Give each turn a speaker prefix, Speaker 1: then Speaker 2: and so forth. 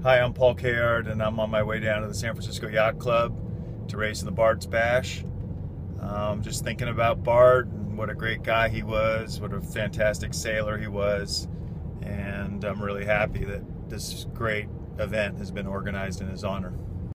Speaker 1: Hi, I'm Paul Kayard, and I'm on my way down to the San Francisco Yacht Club to race in the Bart's Bash. Just thinking about Bart and what a great guy he was, what a fantastic sailor he was, and I'm really happy that this great event has been organized in his honor.